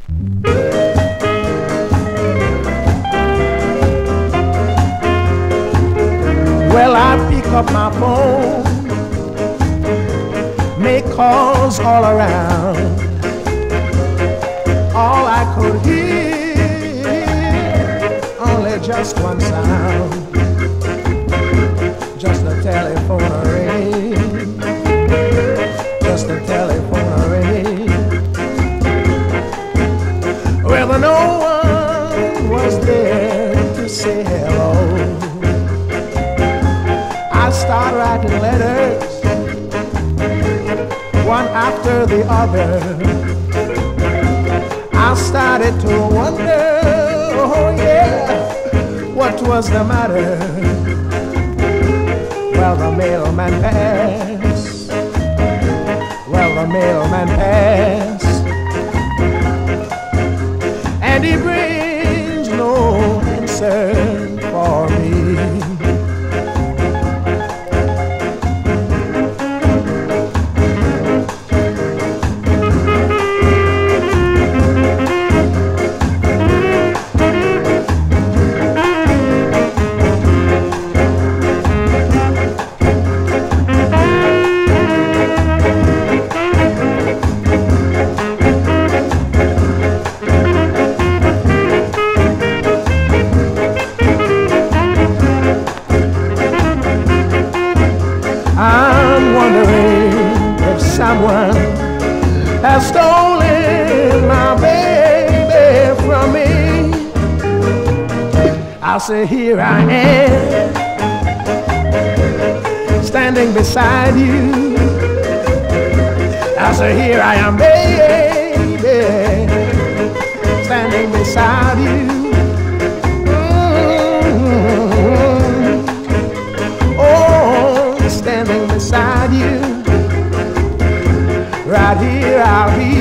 Well, I pick up my phone, make calls all around. All I could hear, only just one sound, just the telephone ring, just the telephone ring. Well, no one was there to say hello. I start writing letters, one after the other. I started to wonder, oh yeah, what was the matter? Well, the mailman passed, well, the mailman passed, and he brings no answer for me. I'm wondering if someone has stolen my baby from me. I say, here I am, standing beside you. I say, here I am, baby, standing beside you. Standing beside you, right here I'll be